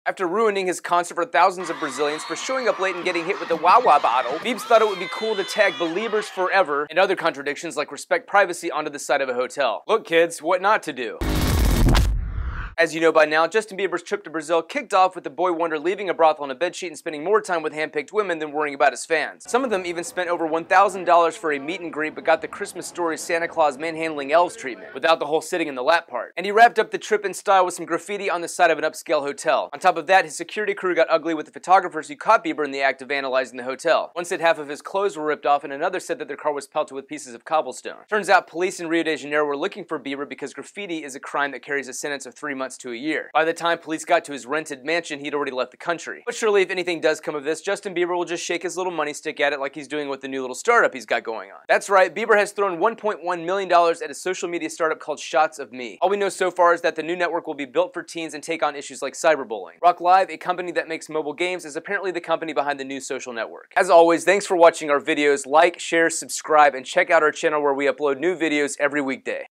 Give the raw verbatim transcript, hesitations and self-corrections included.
After ruining his concert for thousands of Brazilians for showing up late and getting hit with a Wawa bottle, Biebs thought it would be cool to tag Beliebers Forever and other contradictions like respect privacy onto the side of a hotel. Look kids, what not to do. As you know by now, Justin Bieber's trip to Brazil kicked off with the boy wonder leaving a brothel on a bedsheet and spending more time with hand-picked women than worrying about his fans. Some of them even spent over one thousand dollars for a meet and greet but got the Christmas Story Santa Claus manhandling elves treatment, without the whole sitting in the lap part. And he wrapped up the trip in style with some graffiti on the side of an upscale hotel. On top of that, his security crew got ugly with the photographers who caught Bieber in the act of vandalizing the hotel. One said half of his clothes were ripped off and another said that their car was pelted with pieces of cobblestone. Turns out police in Rio de Janeiro were looking for Bieber because graffiti is a crime that carries a sentence of three months to a year. By the time police got to his rented mansion, he'd already left the country. But surely if anything does come of this, Justin Bieber will just shake his little money stick at it like he's doing with the new little startup he's got going on. That's right, Bieber has thrown one point one million dollars at a social media startup called Shots of Me. All we know so far is that the new network will be built for teens and take on issues like cyberbullying. Rock Live, a company that makes mobile games, is apparently the company behind the new social network. As always, thanks for watching our videos. Like, share, subscribe, and check out our channel where we upload new videos every weekday.